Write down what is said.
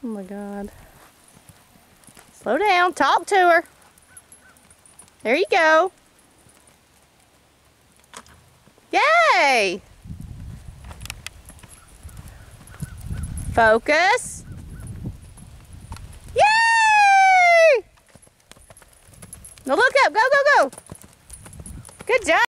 Oh my God. Slow down. Talk to her. There you go. Yay! Focus. Yay! Now look up. Go, go, go. Good job.